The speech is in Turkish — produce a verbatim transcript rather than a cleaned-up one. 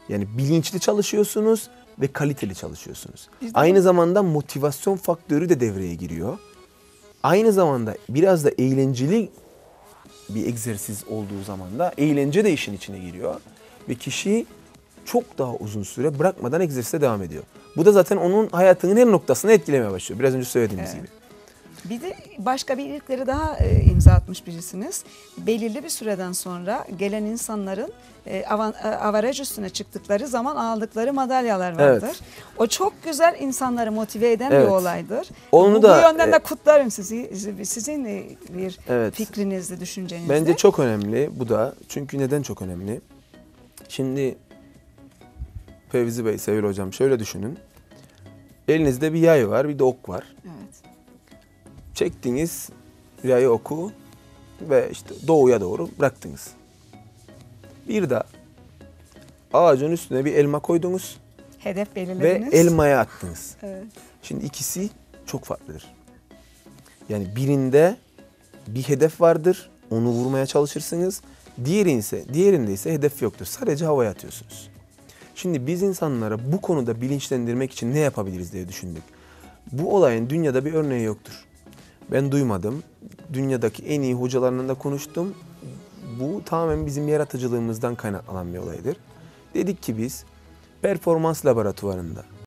Yani bilinçli çalışıyorsunuz ve kaliteli çalışıyorsunuz. Biz de- Aynı zamanda motivasyon faktörü de devreye giriyor. Aynı zamanda biraz da eğlenceli bir egzersiz olduğu zaman da eğlence de işin içine giriyor. Ve kişi çok daha uzun süre bırakmadan egzersize devam ediyor. Bu da zaten onun hayatının her noktasını etkilemeye başlıyor. Biraz önce söylediğimiz Evet. gibi. Bir de başka bir ilkleri daha e, imza atmış birisiniz. Belirli bir süreden sonra gelen insanların e, avan, e, avaraj üstüne çıktıkları zaman aldıkları madalyalar vardır. Evet. O çok güzel insanları motive eden Evet. bir olaydır. Onu bu, da, bu yönden e, de kutlarım sizi. Sizin e, bir Evet. fikrinizdi, düşüncenizdi. Bence çok önemli bu da. Çünkü neden çok önemli? Şimdi Fevzi Bey, Sevil Hocam şöyle düşünün. Elinizde bir yay var, bir de ok var. Evet. Çektiniz yayı, oku ve işte doğuya doğru bıraktınız. Bir de ağacın üstüne bir elma koydunuz Hedef ve belirlediniz. elmaya attınız. Evet. Şimdi ikisi çok farklıdır. Yani birinde bir hedef vardır, onu vurmaya çalışırsınız. Diğeri ise, diğerinde ise hedef yoktur. Sadece havaya atıyorsunuz. Şimdi biz insanlara bu konuda bilinçlendirmek için ne yapabiliriz diye düşündük. Bu olayın dünyada bir örneği yoktur. Ben duymadım. Dünyadaki en iyi hocalarla da konuştum. Bu tamamen bizim yaratıcılığımızdan kaynaklanan bir olaydır. Dedik ki biz performans laboratuvarında